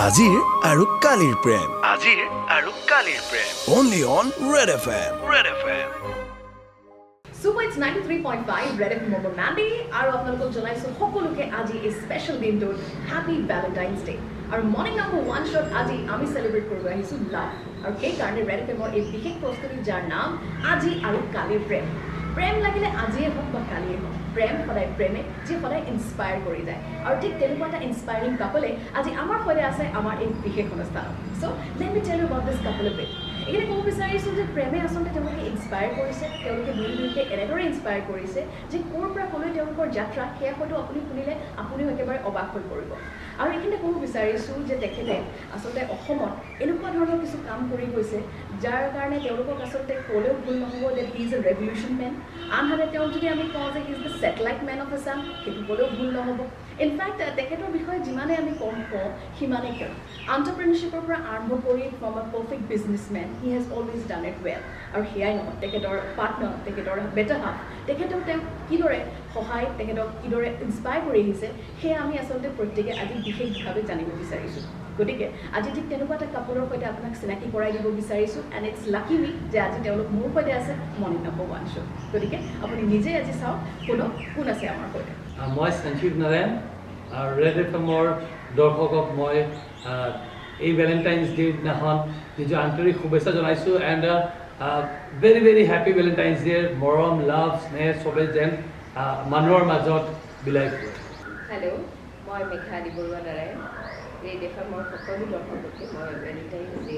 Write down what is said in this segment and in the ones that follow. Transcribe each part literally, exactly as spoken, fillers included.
আজিৰ আৰু কালিৰ প্ৰেম আজিৰ আৰু কালিৰ প্ৰেম only on Red F M Red F M Super it's ninety-three point five Red F M Mobile Mandy আৰু আপোনালোকক জনাইছো সকলোকে আজি এই স্পেশাল দিনটোত হ্যাপি ভ্যালেন্টাইন্স ডে আৰু মৰ্নিং নাম্বাৰ ওৱান শ্বট আজি আমি সেলিব্ৰেট কৰিব আহিছো লাভ আৰু সেই কাৰণে ৰেড এফ এমৰ এই বিশেষ প্ৰস্তুতি যাৰ নাম আজি আৰু কালিৰ প্ৰেম প্ৰেম লাগিলে আজিয়ে হোক বা কালিয়ে হোক প্ৰেম সদায় প্ৰেমে যে সদায় ইনস্পায়াৰ কৰি যায় আৰু ঠিক তেনেকুৱা এটা ইনস্পায়াৰিং কাপলে আজি আমাৰ সৈতে আছে আমাৰ এই বিশেষ অনুষ্ঠান so let me tell you about this couple a bit এখানে ক'ব বিচাৰিছো যে প্ৰেমে আসলে তেওঁলোকে ইনস্পায়াৰ কৰিছে তেওঁলোকে দুই দুইকে এনেদৰে ইনস্পায়াৰ কৰিছে যে ক'ৰ পৰা ক'লৈ তেওঁলোকৰ যাত্ৰা সেয়া হয়তো আপুনি শুনিলে আপুনিও একেবাৰে অবাক হৈ পৰিব আৰু এখানে ক'ব বিচাৰিছো যে তেখেতে আসলে অসমত এনেকুৱা ধৰণৰ কিছু কাম কৰি গৈছে যাৰ কাৰণে তেওঁলোকক আসলে ক'লেও ভুল নহ'ব যে he is a revolution man আনহাতে তেওঁ যদি আমি কওঁ যে he is the satellite man of Assam সেইটো ক'লেও ভুল নহ'ব ইনফেক্ট তেখেতৰ বিষয়ে যিমানে আমি কম কওঁ সিমানে কম এণ্টাৰপ্ৰেনাৰশ্বিপৰ পৰা আৰম্ভ কৰি from a perfect businessman he has always done it well আৰু সেয়াই নহয় তেখেতৰ পাৰ্টনাৰ তেখেতৰ বেটাৰ হাফ তেখেতেও তেওঁক কিদৰে সহায় তেখেতক কিদৰে ইনস্পায়াৰ কৰি আহিছে সেয়া আমি আচলতে প্ৰত্যেকে আজি বিশেষভাৱে জানিব বিচাৰিছোঁ গতিকে আজি ঠিক তেনেকুৱা এটা কাপোৰৰ সৈতে আপোনাক চিনাকি কৰাই দিব বিচাৰিছোঁ এণ্ড ইটছ লাকি মি যে আজি তেওঁলোক মোৰ সৈতে আছে মৰ্নিং নাম্বাৰ ওৱান শ্ব' গতিকে আপুনি নিজে আজি চাওক শুনক কোন আছে আমাৰ সৈতে মই সঞ্জীৱ নাৰায়ণ আৰু ৰেড এফ এমৰ দৰ্শকক মই এই ভেলেণ্টাইন্স ডে দিনাখন নিজৰ আন্তৰিক শুভেচ্ছা জনাইছোঁ and very very happy Valentine's day মৰম লাভ স্নেহ চবে যেন মানুহৰ মাজত বিলাই ফুৰে হেল্ল' মই মেঘালী বৰুৱা নাৰায়ণ ৰেড এফ এমৰ সকলো দৰ্শককে মই ভেলেণ্টাইন্স ডে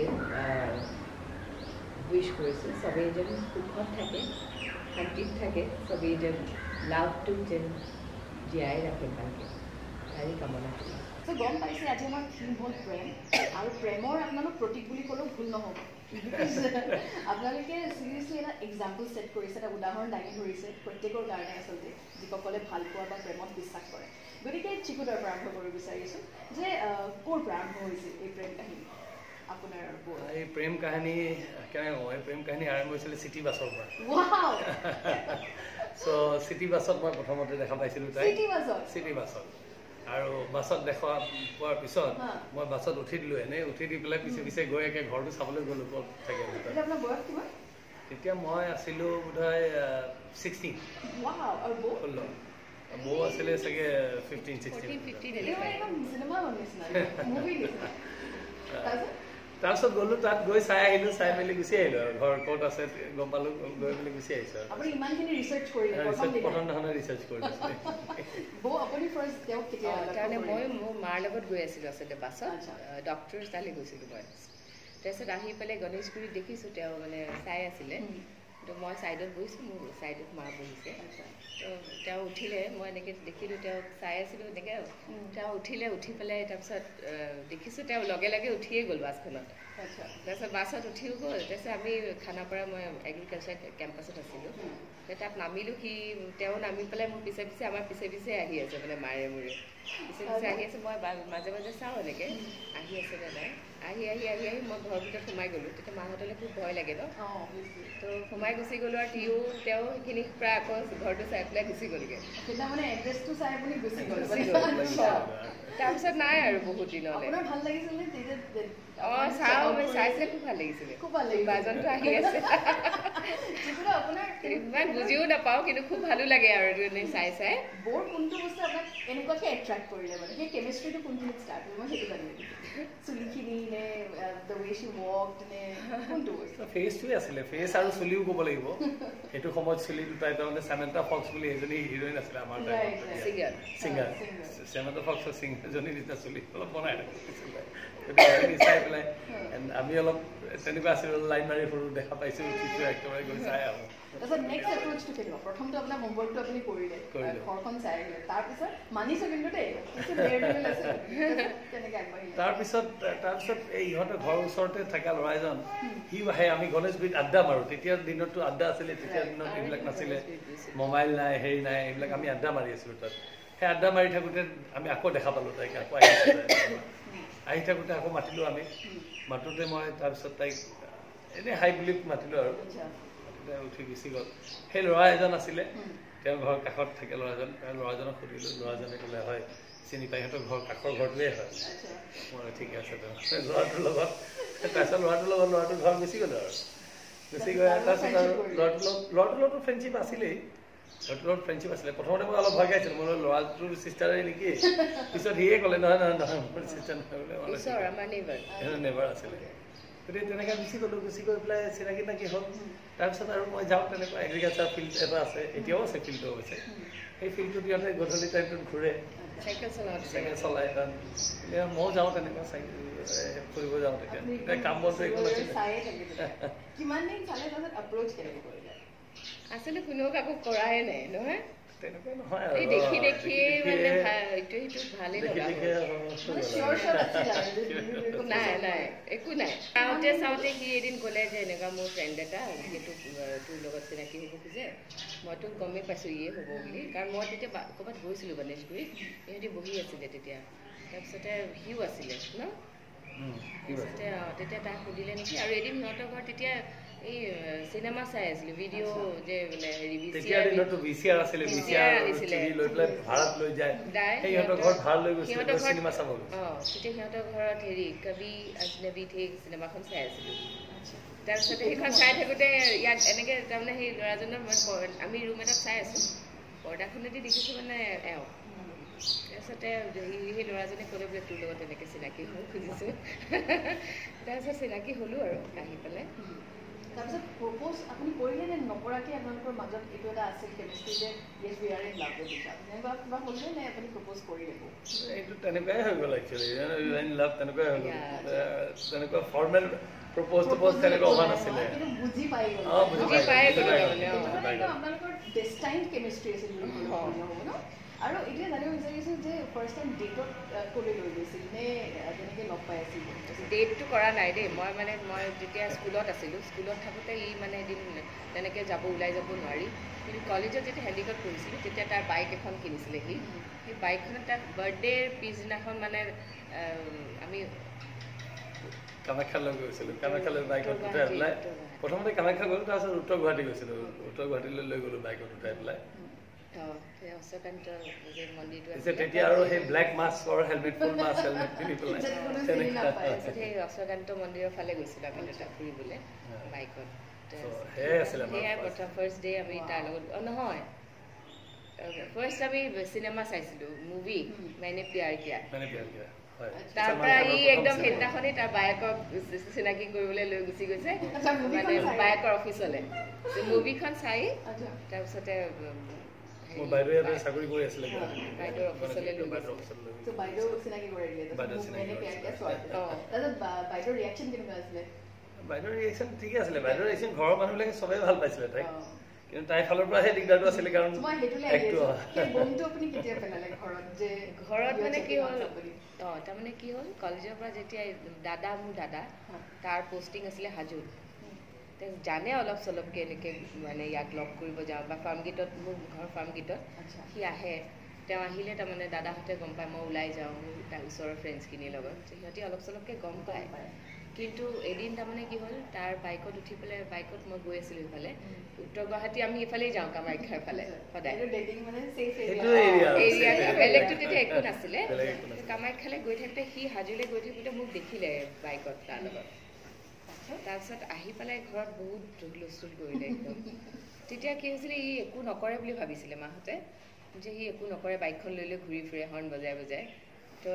উইচ কৰিছোঁ চবেই যেন সুখত থাকে শান্তিত থাকে চবেই যেন লাভটো যেন জীয়াই ৰাখে ভালকৈ তাৰে কামনা কৰিছোঁ তো গম পাইছে আজি আমাৰ থিম হ'ল প্ৰেম আৰু প্ৰেমৰ আপোনালোক প্ৰতীক বুলি ক'লেও ভুল নহ'ব আপোনালোকে চিৰিয়াছলি এটা এক্সাম্পল ছেট কৰিছে এটা উদাহৰণ দাঙি ধৰিছে প্ৰত্যেকৰ কাৰণে আচলতে যিসকলে ভাল পোৱা বা প্ৰেমত বিশ্বাস কৰে গতিকে চিকুদাৰ পৰা আৰম্ভ কৰিব বিচাৰিছোঁ যে ক'ৰ পৰা আৰম্ভ হৈছিল এই প্ৰেম কাহিনী আপোনাৰ এই প্ৰেম কাহিনী কেনেকৈ কওঁ এই প্ৰেম কাহিনী আৰম্ভ হৈছিলে চিটি বাছৰ পৰা চ' চিটি বাছত মই প্ৰথমতে দেখা পাইছিলোঁ তাই চিটি বাছত আৰু বাছত দেখা পোৱাৰ পিছত মই বাছত উঠি দিলোঁ এনেই উঠি দি পেলাই পিছে পিছে গৈ একে ঘৰটো চাবলৈ গ'লোঁ ক'ত থাকে তেতিয়া মই আছিলোঁ বোধহয় ছিক্সটিন ষোল্ল বৌ আছিলে চাগে ফিফটিন ছিক্সটিন তাৰপিছত গ'লোঁ তাত গৈ চাই আহিলোঁ চাই মেলি গুচি আহিলোঁ আৰু ঘৰ ক'ত আছে গম পালোঁ গৈ মেলি গুচি আহিছোঁ আৰু প্ৰথম দিনাখনে ৰিচাৰ্চ কৰিলোঁ তাৰমানে মই মোৰ মাৰ লগত গৈ আছিলোঁ আচলতে বাছত ডক্টৰ তালৈ গৈছিলোঁ মই তাৰপিছত আহি পেলাই গণেশগুৰিত দেখিছোঁ তেওঁ মানে চাই আছিলে তো মই ছাইডত বহিছোঁ মোৰ ছাইডত মা বহিছে তো তেওঁ উঠিলে মই এনেকৈ দেখিলোঁ তেওঁক চাই আছিলোঁ এনেকৈ তেওঁ উঠিলে উঠি পেলাই তাৰপিছত দেখিছোঁ তেওঁ লগে লগে উঠিয়ে গ'ল বাছখনত তাৰপিছত বাছত উঠিও গ'ল তাৰপিছত আমি খানাপাৰা মই এগ্ৰিকালচাৰ কেম্পাছত আছিলোঁ তাত নামিলোঁ সি তেওঁ নামি পেলাই মোৰ পিছে পিছে আমাৰ পিছে পিছে আহি আছে মানে মাৰে মোৰে পিছে পিছে আহি আছে মই মাজে মাজে চাওঁ এনেকৈ আহি আছে দাদাই আহি আহি আহি আহি মই ঘৰৰ ভিতৰত সোমাই গ'লোঁ তেতিয়া মাহঁতলৈ খুব ভয় লাগে ন তো সোমাই গুচি গ'লোঁ আৰু তিও তেওঁ সেইখিনি প্ৰায় আকৌ ঘৰটো চাই পেলাই গুচি গ'লগৈ তাৰপিছত নাই আৰু বহুত দিনলৈ অঁ চাওঁ চাইছিলে খুব ভাল লাগিছিলে বাজনটো আহি আছে ইমান বুজিও নাপাওঁ কিন্তু খুব ভালো লাগে আৰু চাই চাই বৰ কোনটো বস্তু আপোনাক এনেকুৱাকৈ এট্ৰেক্ট কৰিলে মানে সেই কেমিষ্ট্ৰিটো কোনখিনিত ষ্টাৰ্ট হ'ল মই সেইটো জানিব চুলিখিনি নে দ্য ৱে শ্বি ৱকড নে কোনটো বস্তু ফেচটোৱে আছিলে ফেচ আৰু চুলিও ক'ব লাগিব সেইটো সময়ত চুলি দুটাই তাৰমানে চামেন্তা ফক্স বুলি এজনী হিৰইন আছিলে আমাৰ ছিংগাৰ ছিংগাৰ চামেন্তা ফক্সৰ ছিংগাৰজনী নিচিনা চুলি অলপ বনাই ৰাখিছিলে চাই পেলাই আমি অলপ তেনেকুৱা আছিলোঁ লাইন মাৰি সৰু দেখা পাইছোঁ উঠিছোঁ একেবাৰে গৈ চাই আহোঁ তাৰপিছত নেক্সট এপ্ৰ'চটো কেনেকুৱা প্ৰথমটো আপোনাৰ হোমৱৰ্কটো আপুনি কৰিলে ঘৰখন চাই আহিলে তাৰপিছত মানিছোঁ কিন্তু দেই তাৰপিছত তাৰপিছত এই ইহঁতৰ ঘৰৰ ওচৰতে থকা ল'ৰা এজন সি আহে আমি গণেশগুৰিত আড্ডা মাৰোঁ তেতিয়াৰ দিনততো আড্ডা আছিলে তেতিয়াৰ দিনত এইবিলাক নাছিলে মোবাইল নাই হেৰি নাই এইবিলাক আমি আড্ডা মাৰি আছিলোঁ তাত সেই আড্ডা মাৰি থাকোঁতে আমি আকৌ দেখা পালোঁ তাইক আকৌ আহিছিলে আহি থাকোঁতে আকৌ মাতিলোঁ আমি মাতোঁতে মই তাৰপিছত তাইক এনেই হাই বুলি মাতিলোঁ আৰু উঠি গুচি গ'ল সেই ল'ৰা এজন আছিলে তেওঁৰ ঘৰৰ কাষত থাকে ল'ৰাজন ল'ৰাজনক সুধিলোঁ ল'ৰাজনে ক'লে হয় চিনি পাই সিহঁতৰ ঘৰ কাষৰ ঘৰটোৱে হয় মই ঠিকে আছে ল'ৰাটোৰ লগত তাৰপিছত ল'ৰাটোৰ লগত ল'ৰাটোৰ ঘৰ গুচি গ'লো আৰু গুচি গৈ তাৰপিছত আৰু ল'ৰাটোৰ লগত ল'ৰাটোৰ লগতো ফ্ৰেণ্ডশ্বিপ আছিলেই ল'ৰাটোৰ লগত ফ্ৰেণ্ডশ্বিপ আছিলে প্ৰথমতে মই অলপ ভয় খাইছিলোঁ মই ল'ৰাটোৰ চিষ্টাৰে নেকি পিছত সিয়ে ক'লে নহয় নহয় নহয় মোৰ চিষ্টাৰ নহয় বোলে নেবাৰ আছিলে গতিকে তেনেকৈ গুচি গ'লোঁ গুচি গৈ পেলাই চিনাকি নাকি হ'ল তাৰপিছত আৰু মই যাওঁ তেনেকুৱা এগ্ৰিকালচাৰ ফিল্ড এটা আছে এতিয়াও আছে ফিল্ডটো হৈছে সেই ফিল্ডটোত সিহঁতে গধূলি টাইমটোত ঘূৰে চাইকেল চাইকেল চলাই তাত এতিয়া ময়ো যাওঁ তেনেকুৱা চাইকেল ফুৰিব যাওঁ তেতিয়া কাম বনটো একো নাছিলে আচলতে কোনেও কাকো কৰাই নাই নহয় তেনেকুৱা নহয় এই দেখি দেখি মানে ইটো সিটো ভালেই লগা নাই নাই একো নাই চাওঁতে চাওঁতে সি এদিন ক'লে যে এনেকুৱা মোৰ ফ্ৰেণ্ড এটা যিহেতু তোৰ লগত চিনাকি হ'ব খোজে মইতো গমেই পাইছোঁ ইয়ে হ'ব বুলি কাৰণ মই তেতিয়া ক'ৰবাত গৈছিলোঁ গণেশগুৰিত ইহঁতি বহি আছিলে তেতিয়া তাৰপিছতে সিও আছিলে ন তাৰপিছতে তেতিয়া তাক সুধিলে নেকি আৰু এদিন সিহঁতৰ ঘৰত তেতিয়া এই চিনেমা চাই আছিলো ভিডিঅ' যে মানে হেৰি ভিচিআৰ আছিলে ভিচিআৰ লৈ পেলাই ভাড়াত লৈ যায় সিহঁতৰ ঘৰত ভাড়া লৈ গৈছিলে চিনেমা চাব অঁ তেতিয়া সিহঁতৰ ঘৰত হেৰি কবি আজনবী থে চিনেমাখন চাই আছিলো তাৰপিছতে সেইখন চাই থাকোঁতে ইয়াত এনেকৈ তাৰমানে সেই ল'ৰাজনৰ আমি ৰুম এটাত চাই আছোঁ পৰ্দাখনেদি দেখিছোঁ মানে এওঁ তাৰপিছতে সেই ল'ৰাজনে ক'লে বোলে তোৰ লগত এনেকৈ চিনাকি হৈ খুজিছোঁ তাৰপিছত চিনাকি হ'লোঁ আৰু আহি পেলাই তাৰপিছত প্ৰপ'জ আপুনি কৰিলে নে নকৰাকৈ আপোনালোকৰ মাজত এইটো এটা আছিল কেমিষ্ট্ৰি যে yes we are in love with each other এনেকুৱা কিবা হ'লে নে আপুনি প্ৰপ'জ কৰিলে এইটো তেনেকুৱাই হৈ গ'ল একচুৱেলি ইন লাভ তেনেকুৱাই হৈ গ'ল তেনেকুৱা ফৰ্মেল প্ৰপ'জ প্ৰপ'জ তেনেকুৱা হোৱা নাছিলে বুজি পাই গ'ল অঁ বুজি পাই আপোনালোকৰ ডেষ্টাইন কেমিষ্ট্ৰি আছিল বুলি হ'ব ন আৰু এতিয়া জানিব বিচাৰিছোঁ যে ফাৰ্ষ্ট টাইম ডেটত ক'লৈ লৈ গৈছিল নে তেনেকৈ লগ পাই আছিল ডেটটো কৰা নাই দেই মই মানে মই যেতিয়া স্কুলত আছিলোঁ স্কুলত থাকোঁতে ই মানে এদিন তেনেকৈ যাব ওলাই যাব নোৱাৰি কিন্তু কলেজত যেতিয়া হেণ্ডিকত পঢ়িছিলোঁ তেতিয়া তাৰ বাইক এখন কিনিছিলে সি সেই বাইকখনত তাৰ বাৰ্থডেৰ পিছদিনাখন মানে আমি কামাখ্যালৈ গৈছিলোঁ কামাখ্যালৈ বাইকত উঠাই পেলাই প্ৰথমতে কামাখ্যা গ'লোঁ তাৰপিছত উত্তৰ গুৱাহাটী গৈছিলোঁ উত্তৰ গুৱাহাটীলৈ লৈ গ'লোঁ বাইকত উঠাই পেলাই তেতিয়া আৰু সেই ব্লেক মাস্কৰ হেলমেট ফুল মাস্ক হেলমেট পিন্ধি পেলাই সেই অশ্বকান্ত মন্দিৰৰ ফালে গৈছিলোঁ আমি দুটা ফুৰিবলৈ বাইকত সেয়াই প্ৰথম ফাৰ্ষ্ট ডে আমি তাৰ লগত অঁ নহয় ফাৰ্ষ্ট আমি চিনেমা চাইছিলোঁ মুভি মেনে প্যাৰ কিয়া তাৰ পৰা ই একদম সেইদিনাখনেই তাৰ বায়েকক চিনাকি কৰিবলৈ লৈ গুচি গৈছে মানে বায়েকৰ অফিচলৈ মুভিখন চাই তাৰপিছতে মোৰ বাইদেউ ইয়াতে চাকৰি কৰি আছিলে বাইদেউৰ অফিচলৈ লৈ গৈছে বাইদেউ চিনাকি কৰি দিলে বাইদেউৰ ৰিয়েকশ্যন কেনেকুৱা আছিলে বাইদেউৰ ৰিয়েকশ্যন ঠিকে আছিলে বাইদেউৰ ৰিয়েকশ্যন ঘৰৰ মানুহবিলাকে চবেই ভাল পাইছিলে তাইক কিন্তু তাইৰ ফালৰ পৰাহে দিগদাৰটো আছিলে কাৰণ ঘৰত মানে কি হ'ল অঁ তাৰমানে কি হ'ল কলেজৰ পৰা যেতিয়া দাদা মোৰ দাদা তাৰ পষ্টিং আছিলে হাজোত জানে অলপ চলপকৈ এনেকৈ মানে ইয়াক লগ কৰিব যাওঁ বা ফাৰ্ম গেটত মোৰ ঘৰ ফাৰ্ম গেটত সি আহে তেওঁ আহিলে তাৰমানে দাদাহঁতে গম পায় মই ওলাই যাওঁ তাৰ ওচৰৰ ফ্ৰেণ্ডছখিনিৰ লগত সিহঁতি অলপ চলপকৈ গম পায় কিন্তু এদিন তাৰমানে কি হ'ল তাৰ বাইকত উঠি পেলাই বাইকত মই গৈ আছিলোঁ ইফালে উত্তৰ গুৱাহাটী আমি ইফালেই যাওঁ কামাখ্যাৰ ফালে সদায় বেলেগটো তেতিয়া একো নাছিলে কামাখ্যালৈ গৈ থাকোঁতে সি হাজোলৈ গৈ থাকোঁতে মোক দেখিলে বাইকত তাৰ লগত তাৰপিছত আহি পেলাই ঘৰত বহুত হুলস্থুল কৰিলে একদম তেতিয়া কি হৈছিলে ই একো নকৰে বুলি ভাবিছিলে মাহঁতে যে সি একো নকৰে বাইকখন লৈ লৈ ঘূৰি ফুৰে হৰ্ণ বজাই বজাই তো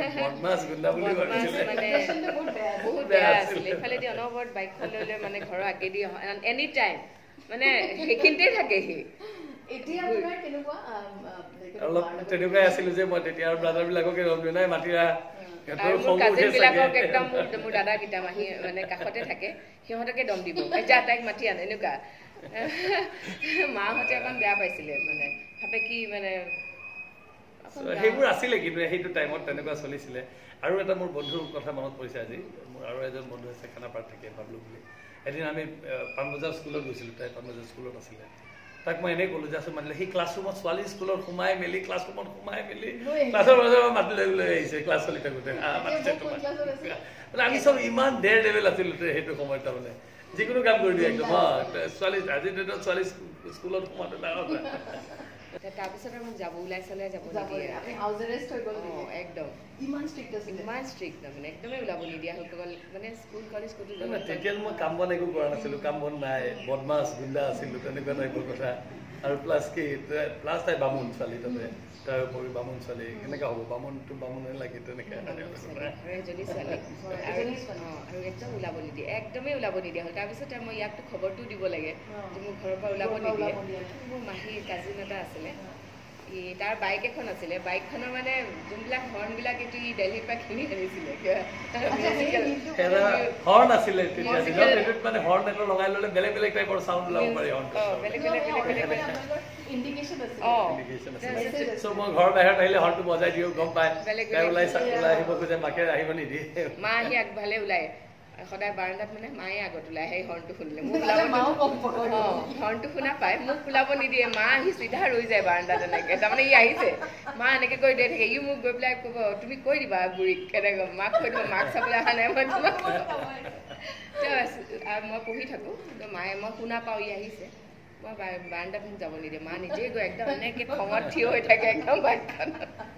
মানে বহুত বেয়া আছিলে এইফালেদি অনবৰত বাইকখন লৈ লৈ মানে ঘৰৰ আগেদি এনি টাইম মানে সেইখিনিতেই থাকে সি অলপ তেনেকুৱাই আছিলোঁ যে মই তেতিয়া আৰু ব্ৰাদাৰবিলাককে লগ দিওঁ নাই মাতিৰা আৰু মোৰ কাজিন বিলাকক একদম মোৰ দাদাকেইটা মাহী মানে কাষতে থাকে সিহঁতকে দম দিব যা তাইক মাতি আনে এনেকুৱা মাহঁতে অকণ বেয়া পাইছিলে মানে ভাবে কি মানে সেইবোৰ আছিলে কিন্তু সেইটো টাইমত তেনেকুৱা চলিছিলে আৰু এটা মোৰ বন্ধুৰ কথা মনত পৰিছে আজি মোৰ আৰু এজন বন্ধু আছে খানাপাৰাত থাকে বাবলু বুলি এদিন আমি পাণবজাৰ স্কুলত গৈছিলোঁ তাই পাণবজাৰ স্কুলত আছিলে তাক মই এনেই ক'লোঁ যে আছোঁ মাতিলে সেই ক্লাছৰুমত ছোৱালী স্কুলত সোমাই মেলি ক্লাছৰুমত সোমাই মেলি ক্লাছৰ মাজত মাতি লৈ লৈ আহিছে ক্লাছ চলি থাকোঁতে মাতিছে তোমাক মানে আমি চব ইমান ডেৰ লেভেল আছিলোঁ সেইটো সময়ত তাৰমানে যিকোনো কাম কৰি দিওঁ একদম অঁ ছোৱালী আজিৰ ডেটত ছোৱালী স্কুলত সোমাওঁতে ডাঙৰ তাৰপিছত আৰু মোক যাব ওলাই চালে যাব নিদিয়ে আপুনি হাউচ এৰেষ্ট হৈ গ'ল অঁ একদম ইমান ষ্ট্ৰিক্ট আছিল ইমান ষ্ট্ৰিক্ট তাৰমানে একদমেই ওলাব নিদিয়া হৈ গ'ল মানে স্কুল কলেজ ক'তো যাব তেতিয়া মই কাম বন একো কৰা নাছিলোঁ কাম বন নাই বদমাছ গুণ্ডা আছিলোঁ তেনেকুৱা টাইপৰ কথা আৰু প্লাছ কি প্লাছ তাই বামুণ ছোৱালী তাতে তাৰ উপৰি বামুণ ছোৱালী কেনেকুৱা হ'ব বামুণটো বামুণে লাগে তেনেকৈ এজনী ছোৱালী আৰু একদম ওলাব নিদিয়ে একদমেই ওলাব নিদিয়া হ'ল তাৰপিছত মই ইয়াকতো খবৰটো দিব লাগে যে মোৰ ঘৰৰ পৰা ওলাব নিদিয়ে মোৰ মাহী কাজিন এটা আছিলে ই তাৰ বাইক এখন আছিলে বাইকখনৰ মানে যোনবিলাক হৰ্ণবিলাক এইটো ই দিল্লীৰ পৰা কিনি আনিছিলে হৰ্ণ আছিলে তেতিয়া দিনত এইটোত মানে হৰ্ণ এটা লগাই ল'লে বেলেগ বেলেগ টাইপৰ চাউণ্ড ওলাব পাৰি হৰ্ণটো বেলেগ বেলেগ বেলেগ বেলেগ ইণ্ডিকেশ্যন আছিল অঁ চ' মই ঘৰৰ বাহিৰত আহিলে হৰ্ণটো বজাই দিওঁ গম পায় তাই ওলাই ওলাই আহিব খোজে মাকে আহিব নিদিয়ে মা আহি আগফালে ওলাই সদায় বাৰাণ্ডাত মানে মায়ে আগত ওলাই সেই হৰ্ণটো শুনিলে মোক ওলাব অঁ হৰ্ণটো শুনা পায় মোক ওলাব নিদিয়ে মা আহি চিধা ৰৈ যায় বাৰাণ্ডাত এনেকৈ তাৰমানে ই আহিছে মা এনেকৈ কৈ দিয়ে থাকে ই মোক গৈ পেলাই ক'ব তুমি কৈ দিবা বুঢ়ীক কেনেকৈ মাক কৈ দিব মাক চাবলৈ অহা নাই মই তোমাক মই পঢ়ি থাকোঁ মায়ে মই শুনা পাওঁ ই আহিছে মই বাৰাণ্ডাত মোক যাব নিদিয়ে মা নিজেই গৈ একদম এনেকৈ খঙত থিয় হৈ থাকে একদম বাইকখন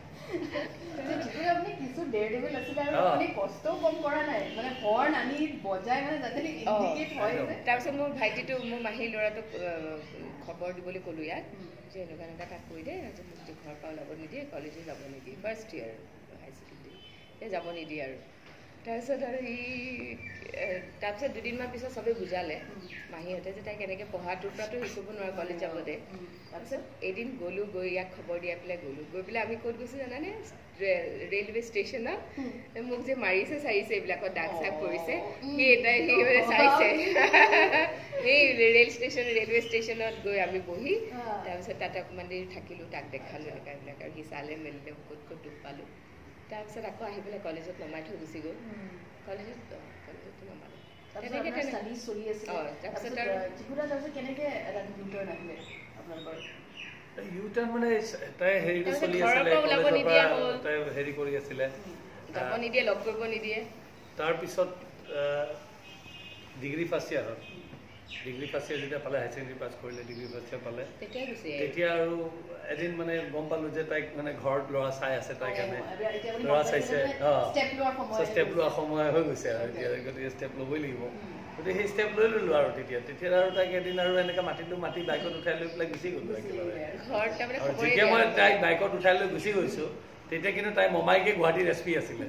আপুনি কিছু ডেৰ ডেভিল আছিলে আৰু আপুনি কষ্টও কম কৰা নাই মানে হৰ্ণ আনি বজাই মানে যাতে ইণ্ডিকেট হয় তাৰপিছত মোৰ ভাইটিটো মোৰ মাহীৰ ল'ৰাটোক খবৰ দিবলৈ ক'লোঁ ইয়াত যে এনেকুৱা এনেকুৱা তাক কৈ দে যে মোক যে ঘৰৰ পৰা ওলাব নিদিয়ে কলেজো যাব নিদিয়ে ফাৰ্ষ্ট ইয়েৰ হাই ছেকেণ্ডেৰী এই যাব নিদিয়ে আৰু তাৰপিছত আৰু সি তাৰপিছত দুদিনমান পিছত চবেই বুজালে মাহীহঁতে যে তাই কেনেকৈ পঢ়াটোৰ পৰাতো শিকিব নোৱাৰে কলেজ যাব দে তাৰপিছত এদিন গ'লোঁ গৈ ইয়াক খবৰ দিয়াই পেলাই গ'লোঁ গৈ পেলাই আমি ক'ত গৈছোঁ জানানে ৰেলৱে ষ্টেচনত মোক যে মাৰিছে চাৰিছে এইবিলাকত দাগ চাগ পৰিছে সি এটাই সি মানে চাইছে সেই ৰেল ষ্টেচন ৰেলৱে ষ্টেচনত গৈ আমি বহি তাৰপিছত তাতে অকণমান দেৰি থাকিলোঁ তাক দেখালোঁ এনেকুৱা এইবিলাক আৰু সি চালে মেলিলে ক'ত ক'ত দুখ পালোঁ তাৰপিছত আকৌ আহি পেলাই কলেজত নমাই থৈ গুচি গ'ল কলেজত কলেজতো নমালে তেনেকৈ ষ্টাডি চলি আছিলে তাৰপিছত আৰু যিকোটা তাৰপিছত কেনেকৈ এটা ইউটাৰ্ণ আহিলে আপোনালোকৰ ইউটাৰ্ণ মানে তাই হেৰিটো চলি আছিলে কলেজৰ পৰা তাই হেৰি কৰি আছিলে যাব নিদিয়ে লগ কৰিব নিদিয়ে তাৰপিছত ডিগ্ৰী ফাৰ্ষ্ট ইয়াৰত ডিগ্ৰী ফাৰ্ষ্ট ইয়াৰ যেতিয়া পালে হাই ছেকেণ্ডেৰী পাছ কৰিলে ডিগ্ৰী ফাৰ্ষ্ট ইয়াৰ পালে তেতিয়া আৰু এদিন মানে গম পালোঁ যে তাইক মানে ঘৰত ল'ৰা চাই আছে তাইৰ কাৰণে ল'ৰা চাইছে অঁ ষ্টেপ লোৱা সময় হৈ গৈছে আৰু এতিয়া গতিকে ষ্টেপ ল'বই লাগিব গতিকে সেই ষ্টেপ লৈ ল'লোঁ আৰু তেতিয়া তেতিয়া আৰু তাইক এদিন আৰু এনেকৈ মাতিলোঁ মাতি বাইকত উঠাই লৈ পেলাই গুচি গ'লোঁ একেবাৰে আৰু যেতিয়া মই তাইক বাইকত উঠাই লৈ গুচি গৈছোঁ তেতিয়া কিন্তু তাই মমাইকে গুৱাহাটীৰ এছ পি আছিলে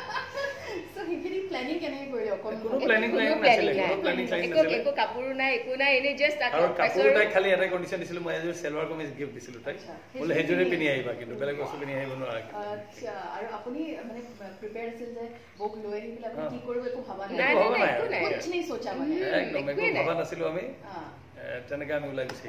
খালি এটা কণ্ডিশ্যন দিছিলোঁ মই এযোৰ চেলোৱাৰ কামিজ গিফ্ট দিছিলোঁ তাইক বোলে সেইযোৰে পিন্ধি আহিবা কিন্তু বেলেগ বস্তু পিন্ধি আহিব নোৱাৰা আৰু আপুনি মানে প্ৰিপেয়াৰ আছিল যে বৌক লৈ আহি পেলাই আপুনি কি কৰিব একো ভাবা নাই একদম একো ভবা নাছিলোঁ আমি তেনেকৈ আমি ওলাই গুচি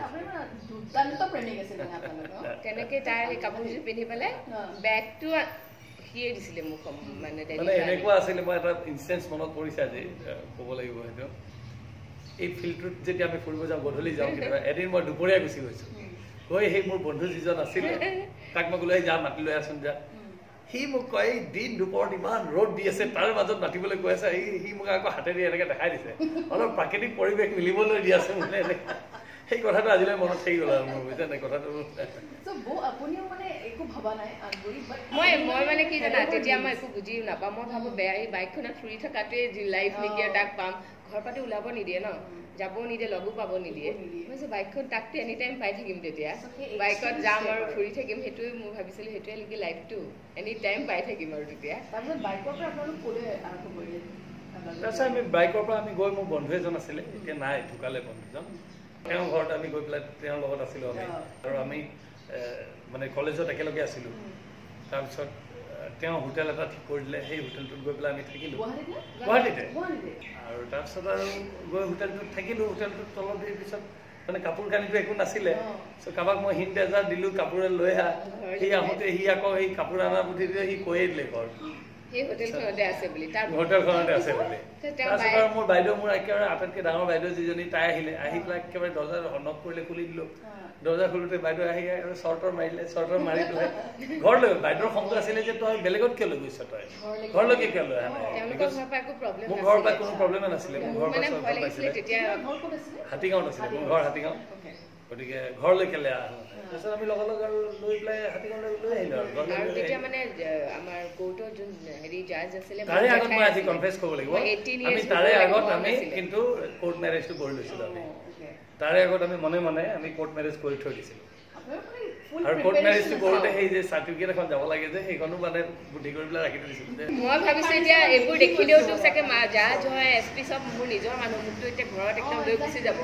তেনেকৈ তাই সেই কাপোৰযোৰ পিন্ধি পেলাই বেগটো সিয়ে দিছিলে মোক মানে এনেকুৱা আছিলে মই এটা ইনষ্টেঞ্চ মনত পৰিছে আজি ক'ব লাগিব সেইটো এই ফিল্ডটোত যেতিয়া আমি ফুৰিব যাওঁ গধূলি যাওঁ কেতিয়াবা এদিন মই দুপৰীয়া গুচি গৈছোঁ গৈ সেই মোৰ বন্ধু যিজন আছিলে তাক মই ক'লে যা মাতি লৈ আছোন যা সি মোক কয় এই দিন দুপৰত ইমান ৰ'দ দি আছে তাৰ মাজত মাতিবলৈ কৈ আছে সি মোক আকৌ হাতেদি এনেকৈ দেখাই দিছে অলপ প্ৰাকৃতিক পৰিৱেশ মিলিবলৈ দি আছে মানে এনেকৈ সেই কথাটো আজিলৈ মনত থাকি গ'ল আৰু মোৰ বুজিছে নাই কথাটো মই মই মানে কি জানা তেতিয়া মই একো বুজিও নাপাওঁ মই ভাবোঁ বেয়া এই বাইকখনত ফুৰি থকাটোৱে লাইফ নেকি আৰু তাক পাম ঘৰ পাতি ওলাব নিদিয়ে ন যাবও নিদিয়ে লগো পাব নিদিয়ে মই যে বাইকখন তাকতো এনি টাইম পাই থাকিম তেতিয়া বাইকত যাম আৰু ফুৰি থাকিম সেইটোৱে মই ভাবিছিলোঁ সেইটোৱে নেকি লাইফটো এনি টাইম পাই থাকিম আৰু তেতিয়া তাৰপিছত আমি বাইকৰ পৰা আমি গৈ মোৰ বন্ধু এজন আছিলে এতিয়া নাই ঢুকালে বন্ধুজন তেওঁৰ ঘৰত আমি গৈ পেলাই তেওঁৰ লগত আছিলোঁ আমি আৰু আমি মানে কলেজত একেলগে আছিলোঁ তাৰপিছত তেওঁ হোটেল এটা ঠিক কৰি দিলে সেই হোটেলটোত গৈ পেলাই আমি থাকিলোঁ গুৱাহাটীতে আৰু তাৰপিছত আৰু গৈ হোটেলটোত থাকিলোঁ হোটেলটোত তলত দিয়াৰ পিছত মানে কাপোৰ কানিটো একো নাছিলে চ' কাৰোবাক মই হিণ্ট এজাৰ দিলোঁ কাপোৰে লৈ আহা সি আহোঁতে সি আকৌ সেই কাপোৰ অনাৰ বুদ্ধি দিয়ে সি কৈয়ে দিলে ঘৰ হোটেলখনতে আছে বুলি হোটেলখনতে আছে বুলি তাৰপিছত আৰু মোৰ বাইদেউ মোৰ একেবাৰে আটাইতকৈ ডাঙৰ বাইদেউ যিজনী তাই আহিলে আহি পেলাই একেবাৰে দৰ্জা নক কৰিলে খুলি দিলোঁ দৰ্জা খোলোতে বাইদেউ আহি আৰু চৰ্টৰ মাৰিলে চৰ্টৰ মাৰি পেলাই ঘৰলৈ বাইদেউৰ খংটো আছিলে যে তই বেলেগত কিয় লৈ গৈছ তই ঘৰলৈকে কিয় লৈ আহা নাই মোৰ ঘৰৰ পৰা কোনো প্ৰব্লেমে নাছিলে মোৰ ঘৰৰ পৰা চৰ্টৰ পাইছিলে হাতীগাঁৱত আছিলে মোৰ ঘৰ হাতীগাঁও গতিকে ঘৰলৈকে লৈ আহোঁ তাৰপিছত আমি লগৰ লগ আৰু লৈ পেলাই হাতীখনলৈ লৈ আহিলোঁ আৰু তেতিয়া মানে আমাৰ কোৰ্টৰ যোন হেৰি জাজ আছিলে তাৰে আগত মই আজি কনফেছ কৰিব লাগিব আমি তাৰে আগত আমি কিন্তু কোৰ্ট মেৰেজটো কৰি লৈছিলোঁ আমি তাৰে আগত আমি মনে মনে আমি কোৰ্ট মেৰেজ কৰি থৈ দিছিলোঁ আৰু কোৰ্ট মেৰেজটো কৰোঁতে সেই যে চাৰ্টিফিকেট এখন যাব লাগে যে সেইখনো মানে বুদ্ধি কৰি পেলাই ৰাখি থৈ দিছিলোঁ মই ভাবিছোঁ এতিয়া এইবোৰ দেখিলেওতো চাগে জাজ হয় এছ পি চব মোৰ নিজৰ মানুহ মোকতো এতিয়া ঘৰত একদম লৈ গুচি যাব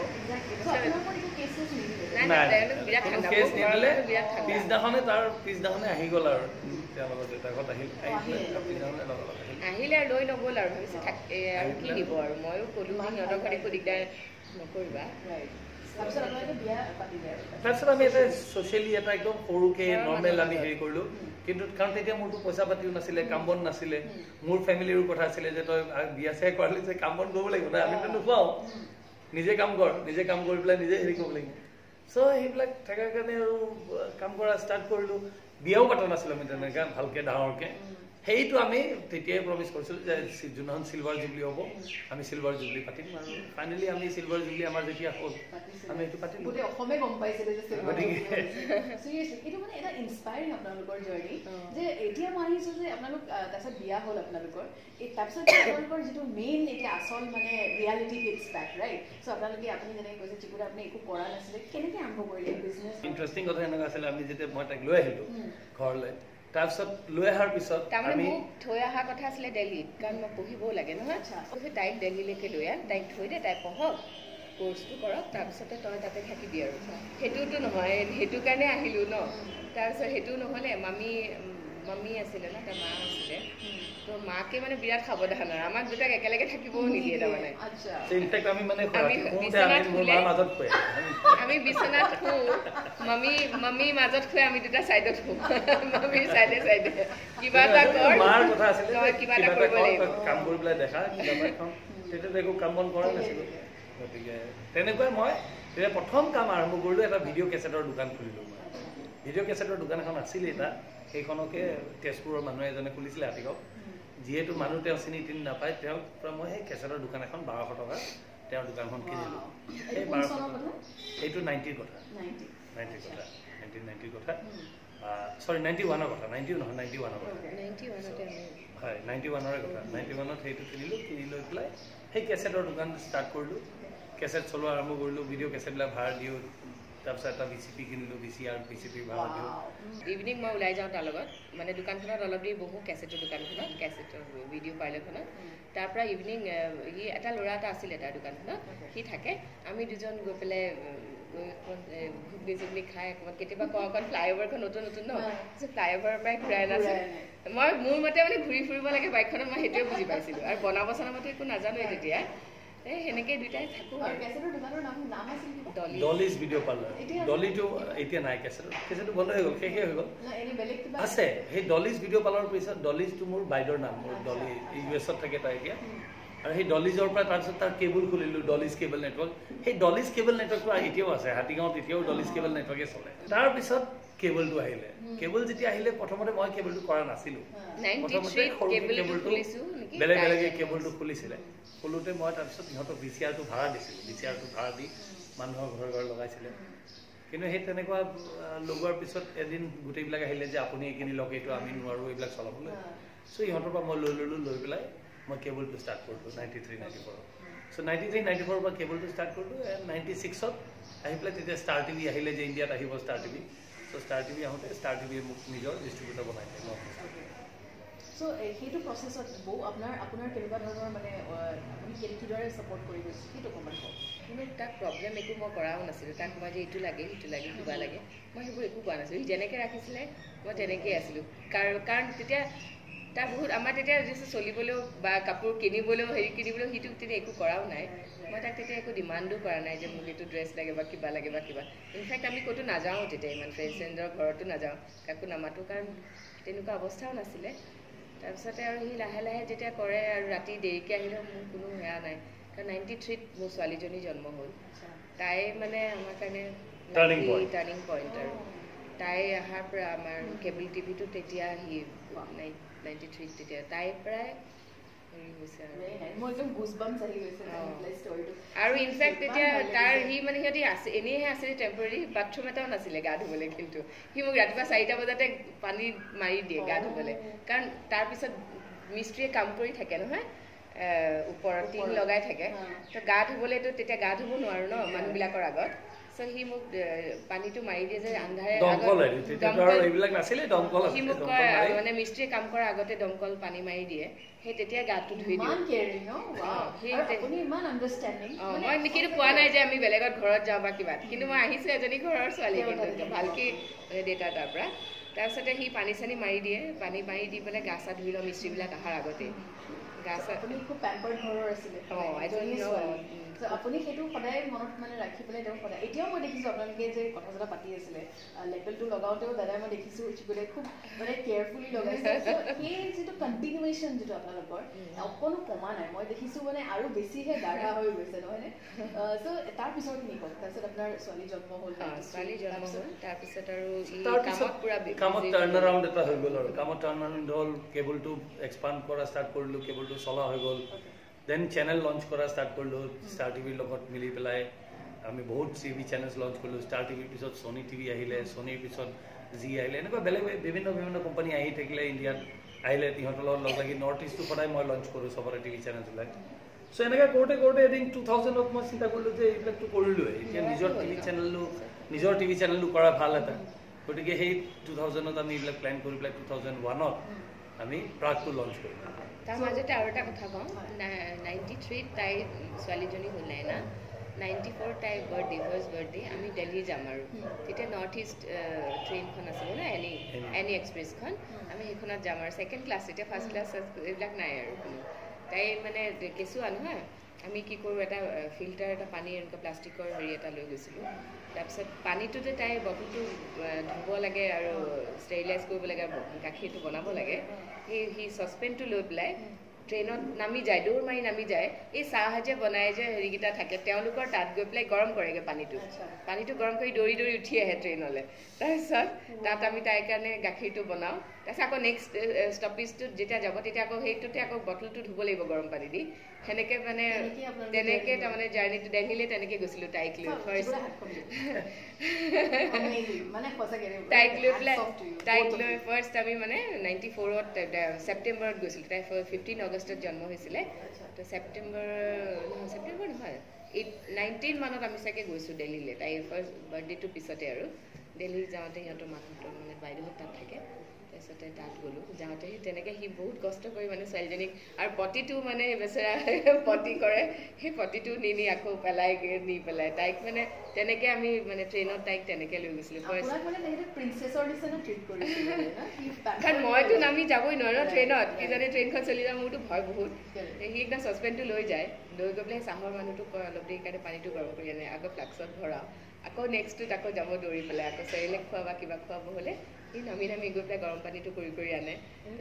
পিছদিনাখনে তাৰ পিছদিনাখনে আহি গ'ল আৰু তেওঁলোকৰ দেউতাকত আহিল আহিলে আৰু লৈ নগ'ল আৰু ভাবিছে থাক আৰু কি নিব আৰু ময়ো ক'লোঁ সিহঁতৰ ঘৰত একো দিগদাৰ নকৰিবা তাৰপিছত আমি এটা ছ'চিয়েলি এটা একদম সৰুকৈ নৰ্মেল আমি হেৰি কৰিলোঁ কিন্তু কাৰণ তেতিয়া মোৰতো পইচা পাতিও নাছিলে কাম বন নাছিলে মোৰ ফেমিলিৰো কথা আছিলে যে তই বিয়া চিয়া কৰালি যে কাম বন কৰিব লাগিব নাই আমিতো নোখোৱাওঁ নিজে কাম কৰ নিজে কাম কৰি পেলাই নিজে হেৰি কৰিব লাগিব চ' সেইবিলাক থকাৰ কাৰণে আৰু কাম কৰা ষ্টাৰ্ট কৰিলোঁ বিয়াও পতা নাছিলোঁ আমি তেনেকৈ ভালকৈ ডাঙৰকৈ সেইটো আমি তেতিয়াই প্ৰমিছ কৰিছিলোঁ যে যোনখন চিলভাৰ জুবলি হ'ব আমি চিলভাৰ জুবলি পাতিম আৰু ফাইনেলি আমি চিলভাৰ জুবলি আমাৰ যেতিয়া হ'ল আমি এইটো পাতিলোঁ গোটেই অসমে গম পাইছিলে যে চিলভাৰ জুবলি চিৰিয়াছলি এইটো মানে এটা ইনস্পায়াৰিং আপোনালোকৰ জাৰ্নি যে এতিয়া মই আহিছোঁ যে আপোনালোক তাৰপিছত বিয়া হ'ল আপোনালোকৰ এই তাৰপিছত আপোনালোকৰ যিটো মেইন এতিয়া আচল মানে reality hits back right so' আপোনালোকে আপুনি যেনেকৈ কৈছে চিকুৰা আপুনি একো কৰা নাছিলে কেনেকৈ আৰম্ভ কৰিলে বিজনেছ ইণ্টাৰেষ্টিং কথা এনেকুৱা আছিলে আমি যেতিয়া মই তাইক লৈ আহিলোঁ ঘৰলৈ তাৰপিছত লৈ অহাৰ পিছত তাৰমানে মোক থৈ অহা কথা আছিলে দিল্লীত কাৰণ মই পঢ়িবও লাগে নহয় কৈছে তাইক দিল্লীলৈকে লৈ আন তাইক থৈ দে তাই পঢ়ক কোৰ্চটো কৰক তাৰপিছতে তই তাতে থাকিবি আৰু সেইটোতো নহয় সেইটো কাৰণে আহিলোঁ ন তাৰপিছত সেইটো নহ'লে মামী মামী আছিলে ন তাৰ মা আছিলে তো মাকে মানে বিৰাট সাৱধান আৰু আমাক দুটাক একেলগে থাকিবও নিদিয়ে তাৰমানে আমি বিচনাত শুওঁ মামী মামী মাজত শুৱে আমি দুটা চাইডত শুওঁ মামী চাইডে চাইডে কিবা এটা কৰ মাৰ কথা আছিলে কিবা এটা কৰিব লাগিব কাম কৰি পেলাই দেখা কিবা এখন তেতিয়াতো একো কাম বন কৰা নাছিলোঁ গতিকে তেনেকুৱাই মই তেতিয়া প্ৰথম কাম আৰম্ভ কৰিলোঁ এটা ভিডিঅ' কেছেটৰ দোকান খুলিলোঁ মই ভিডিঅ' কেছেটৰ দোকান এখন আছিলে এটা সেইখনকে তেজপুৰৰ মানুহ এজনে খুলিছিলে হাতীগাঁও যিহেতু মানুহ তেওঁ চিনি তিনি নাপায় তেওঁক পৰা মই সেই কেছেটৰ দোকান এখন বাৰশ টকা তেওঁৰ দোকানখন কিনিলোঁ সেই বাৰশ এইটো নাইণ্টিৰ কথা নাইণ্টিৰ কথা নাইণ্টিন নাইণ্টিৰ কথা চৰি নাইণ্টি ওৱানৰ কথা নাইণ্টিও নহয় নাইণ্টি ওৱানৰ কথা হয় নাইণ্টি ওৱানৰে কথা নাইণ্টি ওৱানত সেইটো কিনিলোঁ কিনি লৈ পেলাই সেই কেছেটৰ দোকান ষ্টাৰ্ট কৰিলোঁ কেছেট চলোৱা আৰম্ভ কৰিলোঁ ভিডিঅ' কেছেটবিলাক ভাড়া দিওঁ তাৰপিছত এটা ভি চি পি কিনিলোঁ V C R V C P ভাড়া দিওঁ ইভিনিং মই ওলাই যাওঁ তাৰ লগত মানে দোকানখনত অলপ দেৰি বহোঁ কেছেটৰ দোকানখনত কেছেটৰ ভিডিঅ' পাৰ্লাৰখনত তাৰ পৰা ইভিনিং সি এটা ল'ৰা এটা আছিলে তাৰ দোকানখনত সি থাকে আমি দুজন গৈ পেলাই গৈ ঘুগনি চুগনি খাই অকণমান কেতিয়াবা কওঁ অকণ ফ্লাইঅভাৰখন নতুন নতুন ন ফ্লাইঅভাৰৰ পৰাই ঘূৰাই নাছিল মই মোৰ মতে মানে ঘূৰি ফুৰিব লাগে বাইকখনত মই সেইটোৱে বুজি পাইছিলোঁ আৰু বনাব চনাবতো একো নাজানোৱেই তেতিয়া এই সেনেকৈ দুইটাই থাকোঁ ডলিজ ভিডিঅ' পাৰ্লাৰ ডলিটো এতিয়া নাই কেছেটৰ কেছেটটো বন্ধ হৈ গ'ল শেষে হৈ গ'ল আছে সেই ডলিজ ভিডিঅ' পাৰ্লাৰৰ পিছত ডলিজটো মোৰ বাইদেউৰ নাম মোৰ ডলি ইউ এছত থাকে তাই এতিয়া আৰু সেই ডলিজৰ পৰা তাৰপিছত তাৰ কেবুল খুলিলোঁ ডলিজ কেবল নেটৱৰ্ক সেই ডলিজ কেবল নেটৱৰ্কটো এতিয়াও আছে হাতীগাঁৱত এতিয়াও ডলিজ কেবল নেটৱৰ্কে চলে তাৰপিছত কেবলটো আহিলে কেবল যেতিয়া আহিলে প্ৰথমতে মই কেবলটো কৰা নাছিলোঁ প্ৰথমতে সৰু কেবলটো বেলেগ বেলেগে কেবলটো খুলিছিলে খোলোতে মই তাৰপিছত সিহঁতক ভি চি আৰটো ভাড়া দিছিলোঁ ভি চি আৰটো ভাড়া দি মানুহৰ ঘৰে ঘৰে লগাইছিলে কিন্তু সেই তেনেকুৱা লগোৱাৰ পিছত এদিন গোটেইবিলাক আহিলে যে আপুনি এইখিনি লওক এইটো আমি নোৱাৰোঁ এইবিলাক চলাবলৈ চ' ইহঁতৰ পৰা মই লৈ ল'লোঁ লৈ পেলাই মই কেবলটো ষ্টাৰ্ট কৰিলোঁ নাইণ্টি থ্ৰী নাইণ্টি ফ'ৰত চ' নাইণ্টি থ্ৰী নাইণ্টি ফ'ৰৰ পৰা কেবলটো ষ্টাৰ্ট কৰিলোঁ এণ্ড নাইণ্টি ছিক্সত আহি পেলাই তেতিয়া ষ্টাৰ টিভি আহিলে যে ইণ্ডিয়াত আহিব Star TV so' Star TV আহোঁতে ষ্টাৰ টিভিয়ে মোক নিজৰ ডিষ্ট্ৰিবিউটৰ বনাই দিলে মই চ' সেইটো প্ৰচেছত বহু আপোনাৰ আপোনাৰ কেনেকুৱা ধৰণৰ মানে আপুনি কিদৰে ছাপৰ্ট কৰি গৈছে সেইটো অকণমান কওক কিন্তু তাক প্ৰব্লেম একো মই কৰাও নাছিলোঁ তাক মই যে এইটো লাগে সিটো লাগে কিবা লাগে মই সেইবোৰ একো কোৱা নাছিলোঁ সি যেনেকৈ ৰাখিছিলে মই তেনেকৈয়ে আছিলোঁ কাৰণ কাৰণ তেতিয়া তাৰ বহুত আমাৰ তেতিয়া যিটো চলিবলৈও বা কাপোৰ কিনিবলৈও হেৰি কিনিবলৈও সিটো তেতিয়া একো কৰাও নাই মই তাক তেতিয়া একো ডিমাণ্ডো কৰা নাই যে মোক এইটো ড্ৰেছ লাগে বা কিবা লাগে বা কিবা ইনফেক্ট আমি ক'তো নাযাওঁ তেতিয়া ইমান ফ্ৰেণ্ড ফ্ৰেণ্ডৰ ঘৰতো নাযাওঁ কাকো নামাতো কাৰণ তেনেকুৱা অৱস্থাও নাছিলে তাৰপিছতে আৰু সি লাহে লাহে যেতিয়া কৰে আৰু ৰাতি দেৰিকৈ আহিলেও মোৰ কোনো সেয়া নাই কাৰণ নাইণ্টি থ্ৰীত মোৰ ছোৱালীজনী জন্ম হ'ল তাই মানে আমাৰ কাৰণে টাৰ্ণিং পইণ্ট আৰু তাই অহাৰ পৰা আমাৰ কেবল টিভিটো তেতিয়া সি নাইণ্টি থ্ৰীত তেতিয়া তাইৰ পৰাই হেৰি হৈছে হৈছে মই একদম গুজবাম্পছ আহি গৈছে প্লে ষ্টৰিটো আৰু ইনফেক্ট এতিয়া তাৰ সি মানে সিহঁতি আছে এনেহে আছিলে টেম্পৰেৰী বাথৰুম এটাও নাছিলে গা ধুবলৈ কিন্তু সি মোক ৰাতিপুৱা চাৰিটা বজাতে পানী মাৰি দিয়ে গা ধুবলৈ কাৰণ তাৰপিছত মিস্ত্ৰীয়ে কাম কৰি থাকে নহয় ওপৰত টিং লগাই থাকে তো গা ধুবলৈতো তেতিয়া গা ধুব নোৱাৰো ন মানুহবিলাকৰ আগত so he মোক পানীটো মাৰি দিয়ে যে আন্ধাৰে সি মোক মানে মিস্ত্ৰীয়ে কাম কৰাৰ আগতে দমকল পানী মাৰি দিয়ে সেই তেতিয়া গাটো ধুই দিওঁ মই কিন্তু পোৱা নাই যে আমি বেলেগত ঘৰত যাওঁ বা কিবা কিন্তু মই আহিছো এজনী ঘৰৰ ছোৱালী কিন্তু ভালকে দেউতা তাৰ পৰা তাৰপিছতে সি পানী চানী মাৰি দিয়ে পানী মাৰি দি পেলাই গা চা ধুই লওঁ মিস্ত্ৰীবিলাক অহাৰ আগতে গা চা আপুনি খুব পেম্পাৰ্ড ঘৰৰ আছিলে আপুনি সেইটো সদায় মনত মানে ৰাখি পেলাই তেওঁ সদায় এতিয়াও মই দেখিছোঁ আপোনালোকে যে কথা চথা পাতি আছিলে লেবেলটো লগাওঁতেও দাদাই মই দেখিছোঁ বোলে খুব মানে কেয়াৰফুলি লগাইছে সেই যিটো কণ্টিনিউৱেশ্যন যিটো আপোনালোকৰ অকণো কমা নাই মই দেখিছোঁ মানে আৰু বেছিহে গাঢ়া হৈ গৈছে নহয়নে চ' তাৰপিছত কি কওক তাৰপিছত আপোনাৰ ছোৱালী জন্ম হ'ল ছোৱালী জন্ম হ'ল তাৰপিছত আৰু কামত পুৰা কামত টাৰ্ণ এৰাউণ্ড এটা হৈ গ'ল আৰু কামত টাৰ্ণ এৰাউণ্ড হ'ল কেবলটো এক্সপাণ্ড কৰা ষ্টাৰ্ট কৰিলোঁ কেবলটো চলা হৈ গ'ল দেন চেনেল লঞ্চ কৰা ষ্টাৰ্ট কৰিলোঁ ষ্টাৰ টিভিৰ লগত মিলি পেলাই আমি বহুত টিভি চেনেলছ লঞ্চ কৰিলোঁ ষ্টাৰ টিভিৰ পিছত ছনী টিভি আহিলে ছনীৰ পিছত জি আহিলে এনেকুৱা বেলেগ বিভিন্ন বিভিন্ন কোম্পানী আহি থাকিলে ইণ্ডিয়াত আহিলে সিহঁতৰ লগত লগ লাগি নৰ্থ ইষ্টটো সদায় মই লঞ্চ কৰোঁ চবৰে টিভি চেনেলছবিলাক চ' এনেকৈ কৰোঁতে কৰোঁতে এদিন টু থাউজেণ্ডত মই চিন্তা কৰিলোঁ যে এইবিলাকতো কৰিলোঁৱে এতিয়া নিজৰ টিভি চেনেলটো নিজৰ টিভি চেনেলটো কৰা ভাল এটা গতিকে সেই টু থাউজেণ্ডত আমি এইবিলাক প্লেন কৰি পেলাই টু থাউজেণ্ড ওৱানত আমি প্ৰাগটো লঞ্চ কৰিলোঁ তাৰ মাজতে আৰু এটা কথা কওঁ নাইণ্টি থ্ৰীত তাইৰ ছোৱালীজনী হ'ল নাই না নাইণ্টি ফ'ৰ তাইৰ বাৰ্থডে ফাৰ্ষ্ট বাৰ্থডে আমি দিল্লী যাম আৰু তেতিয়া নৰ্থ ইষ্ট ট্ৰেইনখন আছিলে ন এনি এনি এক্সপ্ৰেছখন আমি সেইখনত যাম আৰু ছেকেণ্ড ক্লাছ এতিয়া ফাৰ্ষ্ট ক্লাছ এইবিলাক নাই আৰু তাই মানে কেঁচুৱা নহয় আমি কি কৰোঁ এটা ফিল্টাৰ এটা পানী এনেকুৱা প্লাষ্টিকৰ হেৰি এটা লৈ গৈছিলোঁ তাৰপিছত পানীটোতে তাই বটলটো ধুব লাগে আৰু ষ্টেৰিলাইজ কৰিব লাগে গাখীৰটো বনাব লাগে সেই সি চচপেনটো লৈ পেলাই ট্ৰেইনত নামি যায় দৌৰ মাৰি নামি যায় এই চাহ যে বনাই যে হেৰিকেইটা থাকে তেওঁলোকৰ তাত গৈ পেলাই গৰম কৰেগৈ পানীটো পানীটো গৰম কৰি দৌৰি দৌৰি উঠি আহে ট্ৰেইনলৈ তাৰপিছত তাত আমি তাইৰ কাৰণে গাখীৰটো বনাওঁ তাৰপিছত আকৌ নেক্সট ষ্টপেজটোত যেতিয়া যাব তেতিয়া আকৌ সেইটোতে আকৌ বটলটো ধুব লাগিব গৰম পানী দি সেনেকৈ মানে তেনেকৈ তাৰমানে জাৰ্ণিটো দিল্লীলৈ তেনেকৈ গৈছিলোঁ তাইক লৈ ফাৰ্ষ্ট তাইক লৈ পেলাই তাইক লৈ ফাৰ্ষ্ট আমি মানে নাইণ্টি ফ'ৰত ছেপ্টেম্বৰত গৈছিলোঁ তাই ফিফটিন আগষ্টত জন্ম হৈছিলে তো ছেপ্টেম্বৰ ছেপ্টেম্বৰ নহয় এইট নাইনটিন মানত আমি চাগে গৈছোঁ দিল্লীলৈ তাইৰ ফাৰ্ষ্ট বাৰ্থডেটোৰ পিছতে আৰু দিল্লী যাওঁতে সিহঁতৰ মানুহটোৰ মানে বাইদেউহঁত তাত থাকে তাৰপিছতে তাত গ'লোঁ যাওঁতে তেনেকৈ সি বহুত কষ্ট কৰি মানে ছোৱালীজনীক আৰু পতিটো মানে বেচেৰা পতি কৰে সেই পতিটো নি নি আকৌ পেলাই নি পেলাই তাইক মানে তেনেকৈ আমি মানে ট্ৰেইনত তাইক তেনেকৈ লৈ গৈছিলোঁ কাৰণ মইতো নামি যাবই নোৱাৰোঁ ট্ৰেইনত কিজানি ট্ৰেইনখন চলি যাওঁ মোৰতো ভয় বহুত সি একদম চচপেনটো লৈ যায় লৈ গৈ পেলাই চাহৰ মানুহটোক কয় অলপ দেৰি কাৰণে পানীটো গৰম কৰি আনে আকৌ ফ্লাক্সত ভৰাওঁ আকৌ নেক্সটটোত আকৌ যাব দৌৰি পেলাই আকৌ চেৰিলেক খোৱা বা কিবা খুৱাব হ'লে সি নামি নামি গৈ পেলাই গৰম পানীটো কৰি কৰি আনে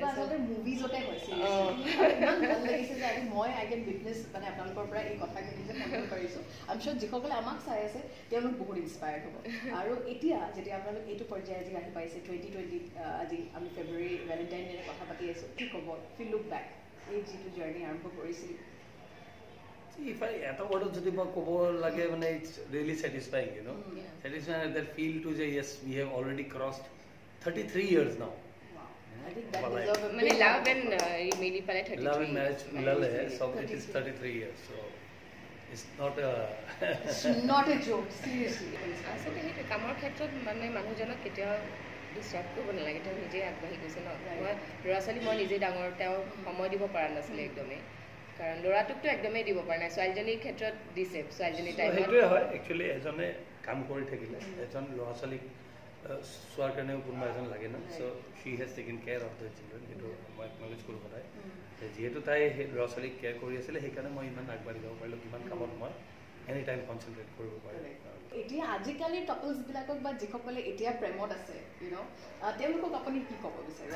যিসকলে আমাক চাই আছে তেওঁলোক বহুত ইনস্পায়াৰ্ড হ'ব আৰু এতিয়া যেতিয়া আপোনালোক এইটো পৰ্যায়ে আজি আহি পাইছে টুৱেণ্টি টুৱেণ্টিত আজি আমি ফেব্ৰুৱাৰী ভেলেণ্টাইন ডে কথা পাতি আছোঁ কি ক'ব ফিল লুক বেক এই যিটো জাৰ্ণি আৰম্ভ কৰিছিল If I at a word of the book, it's really satisfying, you know. Mm, yeah. Satisfying that feel to say, yes, we have already crossed thirty-three years now. Wow. Yeah. I think that well, deserves a big love and uh, maybe thirty-three. Love and marriage, marriage so it is thirty-three years. So it's not a. It's not a joke, seriously. Asante hii kamar khetrot mane manujana ketia disturb korbo nalage ta nije agbahi goise na moi lorasali moi nije dangor tao samoy dibo para nasile ekdome কাৰণ ল'ৰাটোকতো একদমেই দিব পৰা নাই ছোৱালীজনীৰ ক্ষেত্ৰত দিছে ছোৱালীজনী টাইমত সেইটোৱে হয় একচুৱেলি এজনে কাম কৰি থাকিলে এজন ল'ৰা ছোৱালীক চোৱাৰ কাৰণেও কোনোবা এজন লাগে না so' she has taken care of the children সেইটো মই একনলেজ কৰোঁ সদায় যিহেতু তাই সেই ল'ৰা ছোৱালীক কেয়াৰ কৰি আছিলে সেইকাৰণে মই ইমান আগবাঢ়ি যাব পাৰিলোঁ কিমান কামত মই এনি টাইম কনচেনট্ৰেট কৰিব পাৰিম এতিয়া আজিকালিৰ কাপলছবিলাকক বা যিসকলে এতিয়া প্ৰেমত আছে ইউ ন তেওঁলোকক আপুনি কি ক'ব বিচাৰে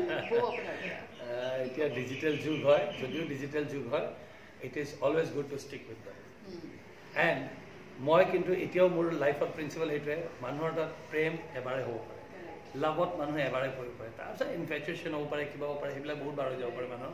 এতিয়া ডিজিটেল যুগ হয় যদিও ডিজিটেল যুগ হয় it is always good to stick with them and মই কিন্তু এতিয়াও মোৰ লাইফৰ প্ৰিন্সিপাল সেইটোৱে মানুহৰ তাত প্ৰেম এবাৰে হ'ব পাৰে লাভত মানুহে এবাৰে কৰিব পাৰে তাৰপিছত ইনফেচুৱেশ্যন হ'ব পাৰে কিবা হ'ব পাৰে সেইবিলাক বহুত বাৰ হৈ যাব পাৰে মানুহৰ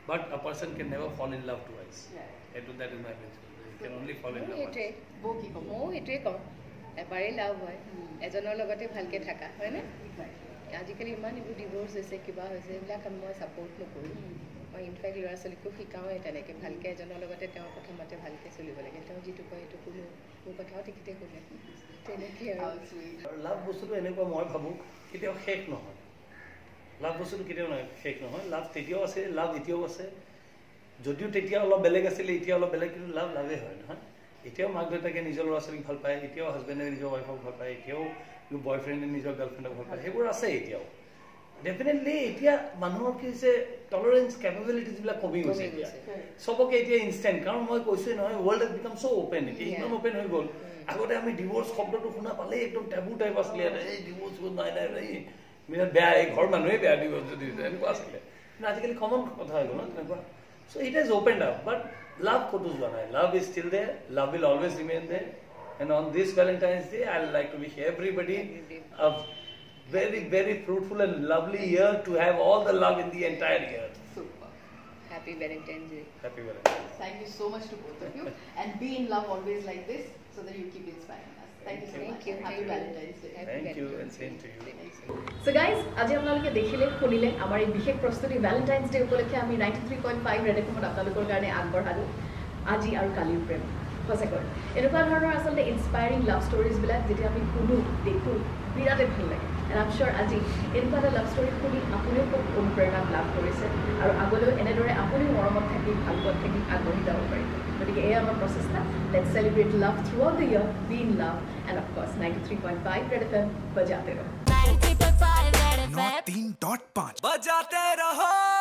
but a person can never fall in love twice. That that is my principle. You can only fall in love once. বো কি কম মই এটোৱে কম এবাৰেই লাভ হয় এজনৰ লগতে ভালকে থাকা হয়নে আজিকালি ইমান ইবোৰ ডিভোৰ্স হৈছে কিবা হৈছে এইবিলাক মই ছাপোৰ্ট নকৰোঁ মই ইনফেক্ট ল'ৰা ছোৱালীকো শিকাওঁৱে তেনেকৈ ভালকৈ এজনৰ লগতে তেওঁ প্ৰথমতে ভালকৈ চলিব লাগে তেওঁ যিটো কয় সেইটো কোনো মোৰ কথাও তেখেতে শুনে তেনেকৈ আৰু লাভ বস্তুটো এনেকুৱা মই ভাবোঁ কেতিয়াও শেষ নহয় লাভ বস্তুটো কেতিয়াও নহয় শেষ নহয় লাভ তেতিয়াও আছে লাভ এতিয়াও আছে যদিও তেতিয়া অলপ বেলেগ আছিলে এতিয়া অলপ বেলেগ কিন্তু লাভ লাভেই হয় নহয় এতিয়াও মাক দেউতাকে নিজৰ ল'ৰা ছোৱালীক ভাল পায় এতিয়াও হাজবেণ্ডে নিজৰ ৱাইফক ভাল পায় এতিয়াও বয়ফ্ৰেণ্ডে নিজৰ গাৰ্লফ্ৰেণ্ডক ভাল পায় সেইবোৰ আছে এতিয়াও ডেফিনেটলি এতিয়া মানুহৰ কি হৈছে টলাৰেঞ্চ কেপেবিলিটি যিবিলাক কমি গৈছে এতিয়া চবকে এতিয়া ইনষ্টেণ্ট কাৰণ মই কৈছোৱে নহয় world has become so' open এতিয়া ইমান অ'পেন হৈ গ'ল আগতে আমি ডিভোৰ্চ শব্দটো শুনা পালেই একদম টেবু টাইপ আছিলে এই ডিভোৰ্চ নাই নাই এই মিনত বেয়া এই ঘৰ মানুহে বেয়া ডিভোৰ্চ যদি এনেকুৱা আছিলে কিন্তু আজিকালি কমন কথা হৈ গ'ল ন তেনেকুৱা so' it is open up but love ক'তো যোৱা নাই love is still there love will always remain there and on this Valentine's Day I would like to wish everybody a very very fruitful and lovely year to have all the love in the entire year. Super. Happy Valentine's Day. Happy Valentine's Day. Thank you so much to both of you and be in love always like this so that you keep inspiring us. Thank you so Thank much. you. Happy Valentine's Day. Thank you and same to you. So guys, আজি আপোনালোকে দেখিলে শুনিলে আমাৰ এই বিশেষ প্ৰস্তুতি Valentine's day উপলক্ষে আমি ninety three point five Red এফএমত আপোনালোকৰ কাৰণে আগবঢ়ালোঁ আজি আৰু কালিৰ প্ৰেম সঁচাকৈ এনেকুৱা ধৰণৰ আচলতে ইনস্পায়াৰিং লাভ ষ্টৰিজবিলাক যেতিয়া আমি শুনো দেখোঁ বিৰাটেই ভাল লাগে এণ্ড আই এম চিয়'ৰ আজি এনেকুৱা এটা লাভ ষ্টৰি শুনি আপুনিও খুব অনুপ্ৰেৰণা লাভ কৰিছে আৰু আগলৈও এনেদৰে আপুনিও মৰমত থাকি ভাল পোৱাত থাকি আগবাঢ়ি যাব পাৰিব গতিকে এয়া আমাৰ প্ৰচেষ্টা let's celebrate love throughout the year be in love and of course ninety three point five Red F M বজাতে ৰহো नौ तीन डॉट पाँच बजाते रहो।